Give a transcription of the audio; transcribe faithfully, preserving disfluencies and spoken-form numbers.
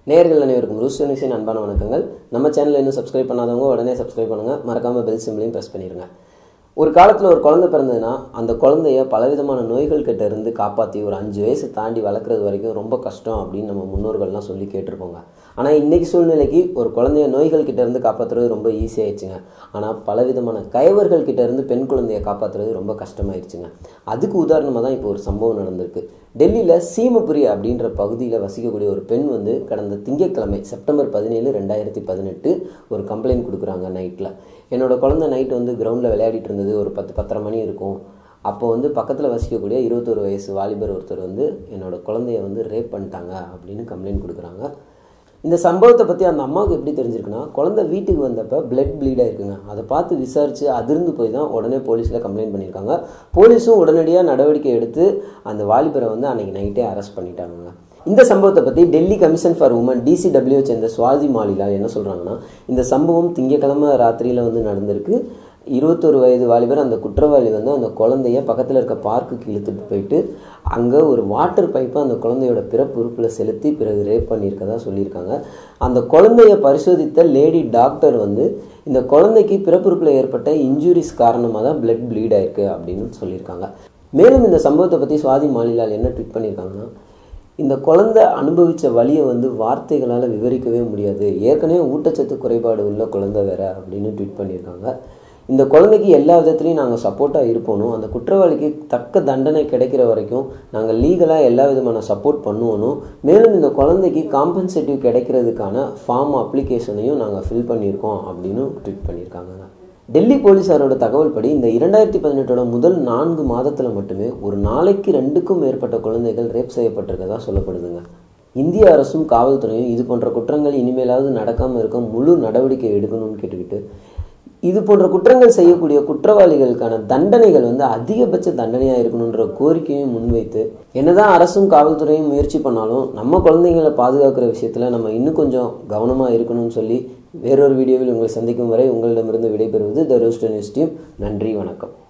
நேயர்கள் அனைவருக்கும் ரூஸ்டர் நியூஸின் அன்பான வணக்கங்கள். நம்ம சேனலை இன்னும் சப்ஸ்கிரைப் பண்ணாதவங்க உடனே சப்ஸ்கிரைப் பண்ணுங்கள். மறக்காமல் பெல் சிம்பிளையும் ப்ரெஸ் பண்ணிடுங்க. ஒரு காலத்தில் ஒரு குழந்தை பிறந்ததுன்னா அந்த குழந்தைய பலவிதமான நோய்கள் கிட்ட இருந்து காப்பாற்றி ஒரு அஞ்சு வயசு தாண்டி வளர்க்குறது வரைக்கும் ரொம்ப கஷ்டம் அப்படின்னு நம்ம முன்னோர்கள்லாம் சொல்லி கேட்டிருப்போங்க. ஆனால் இன்றைக்கி சூழ்நிலைக்கு ஒரு குழந்தைய நோய்கள் கிட்ட இருந்து காப்பாற்றுறது ரொம்ப ஈஸியாகிடுச்சுங்க. ஆனால் பலவிதமான கயவர்கள் கிட்ட இருந்து பெண் குழந்தையை காப்பாற்றுறது ரொம்ப கஷ்டமாயிடுச்சுங்க. அதுக்கு உதாரணமாக தான் இப்போ ஒரு சம்பவம் நடந்திருக்கு. டெல்லியில் சீமபுரி அப்படின்ற பகுதியில் வசிக்கக்கூடிய ஒரு பெண் வந்து கடந்த திங்கட்கிழமை செப்டம்பர் பதினேழு ரெண்டாயிரத்தி பதினெட்டு ஒரு கம்ப்ளைண்ட் கொடுக்குறாங்க. நைட்டில் என்னோட குழந்தை நைட்டு வந்து கிரவுண்டில் விளையாடிட்டு இருந்தது. ஒரு பத்து பத்தரை மணி இருக்கும். அப்போ வந்து பக்கத்தில் வசிக்கக்கூடிய இருபத்தொரு வயசு வாலிபர் ஒருத்தர் வந்து என்னோடய குழந்தைய வந்து ரேப் பண்ணிட்டாங்க அப்படின்னு கம்ப்ளைண்ட் கொடுக்குறாங்க. இந்த சம்பவத்தை பற்றி அந்த அம்மாவுக்கு எப்படி தெரிஞ்சிருக்குன்னா, குழந்தை வீட்டுக்கு வந்தப்போ பிளட் ப்ளீடாக இருக்குங்க. அதை பார்த்து விசாரித்து அதிர்ந்து போய் தான் உடனே போலீஸில் கம்ப்ளைண்ட் பண்ணியிருக்காங்க. போலீஸும் உடனடியாக நடவடிக்கை எடுத்து அந்த வாலிபரை வந்து அன்றைக்கி நைட்டே அரெஸ்ட் பண்ணிட்டாங்க. இந்த சம்பவத்தை பற்றி Delhi commission for women DCW சேர்ந்த சுவாதி மாலிலால் என்ன சொல்கிறாங்கன்னா, இந்த சம்பவம் திங்கக்கிழமை ராத்திரியில் வந்து நடந்திருக்கு. இருபத்தொரு வயது வாலிபர் அந்த குற்றவாளி வந்து அந்த குழந்தைய பக்கத்தில் இருக்க பார்க்குக்கு இழுத்துட்டு போயிட்டு அங்கே ஒரு வாட்டர் பைப்பை அந்த குழந்தையோட பிறப்பு உறுப்பில் செலுத்தி பிறகு ரேப் பண்ணியிருக்கதா சொல்லியிருக்காங்க. அந்த குழந்தைய பரிசோதித்த லேடி டாக்டர் வந்து இந்த குழந்தைக்கு பிறப்புறுப்பில் ஏற்பட்ட இன்ஜுரிஸ் காரணமாக தான் பிளட் ப்ளீட் ஆயிருக்கு அப்படின்னு சொல்லியிருக்காங்க. மேலும் இந்த சம்பவத்தை பற்றி சுவாதி மாலிலால் என்ன ட்வீட் பண்ணியிருக்காங்கன்னா, இந்த குழந்தை அனுபவித்த வலியை வந்து வார்த்தைகளால் விவரிக்கவே முடியாது. ஏற்கனவே ஊட்டச்சத்து குறைபாடு உள்ள குழந்தை வேற அப்படின்னு ட்வீட் பண்ணியிருக்காங்க. இந்த குழந்தைக்கு எல்லா விதத்துலையும் நாங்கள் சப்போர்ட்டாக இருப்போனும், அந்த குற்றவாளிக்கு தக்க தண்டனை கிடைக்கிற வரைக்கும் நாங்கள் லீகலாக எல்லா விதமான சப்போர்ட் பண்ணுவோனும், மேலும் இந்த குழந்தைக்கு காம்பன்சேட்டிவ் கிடைக்கிறதுக்கான ஃபார்ம் அப்ளிகேஷனையும் நாங்கள் ஃபில் பண்ணியிருக்கோம் அப்படின்னு ட்வீட் பண்ணியிருக்காங்க. டெல்லி போலீஸாரோட தகவல் படி இந்த இரண்டாயிரத்தி பதினெட்டோட முதல் நான்கு மாதத்தில் மட்டுமே ஒரு நாளைக்கு ரெண்டுக்கும் மேற்பட்ட குழந்தைகள் ரேப் செய்யப்பட்டிருக்கதா சொல்லப்படுதுங்க. இந்திய அரசும் காவல்துறையும் இது போன்ற குற்றங்கள் இனிமேலாவது நடக்காமல் இருக்க முழு நடவடிக்கை எடுக்கணும்னு கேட்டுக்கிட்டு, இது போன்ற குற்றங்கள் செய்யக்கூடிய குற்றவாளிகளுக்கான தண்டனைகள் வந்து அதிகபட்ச தண்டனையாக இருக்கணுன்ற கோரிக்கையும் முன்வைத்து, என்னதான் அரசும் காவல்துறையும் முயற்சி பண்ணாலும் நம்ம குழந்தைங்களை பாதுகாக்கிற விஷயத்தில் நம்ம இன்னும் கொஞ்சம் கவனமாக இருக்கணும்னு சொல்லி வேறொரு வீடியோவில் உங்களை சந்திக்கும் வரை உங்களிடமிருந்து விடைபெறுவது த ரூஸ்டர் நியூஸ் டீம். நன்றி, வணக்கம்.